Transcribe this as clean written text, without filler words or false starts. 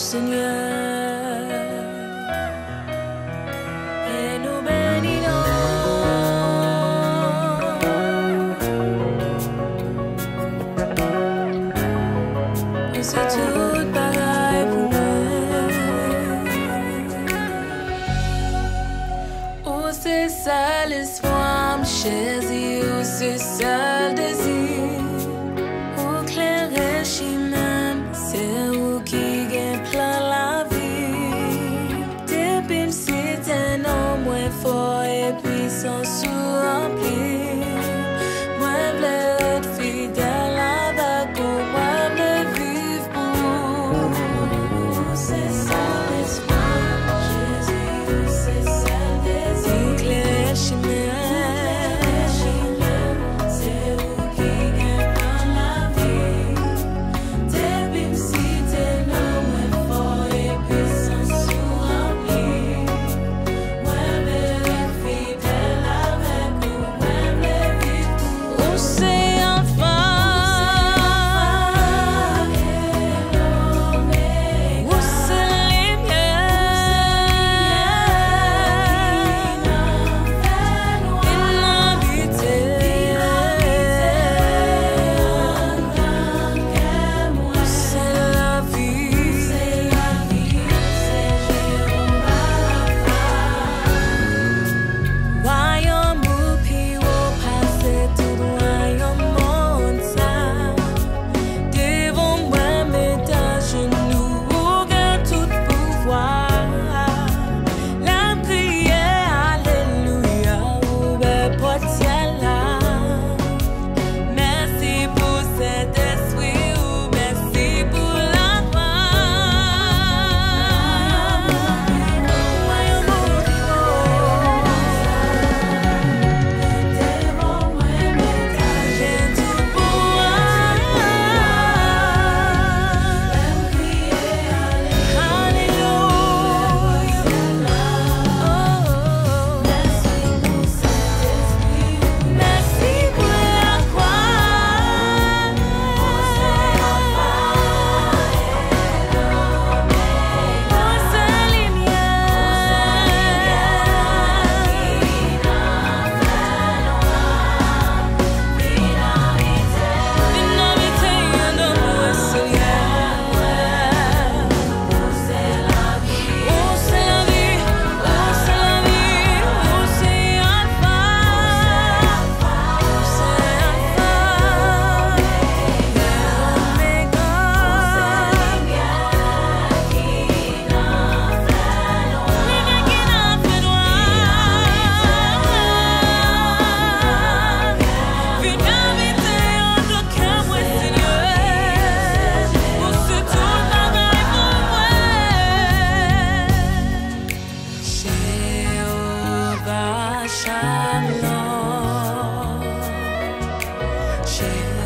Seigneur, et nous bénissons. C'est tout pareil pour moi. Oh, c'est ça l'espoir, Jésus, oh, c'est ça le désir. Oh, clair et chimène, c'est où qui gagne plein la vie. Depuis c'est un homme moins fort et puissant sous-rempli. Moi, je veux être fidèle avec vous, moi, je veux vivre pour vous. C'est ça l'espoir, Jésus, c'est ça le désir. Oh, clair et chimène. Shalom,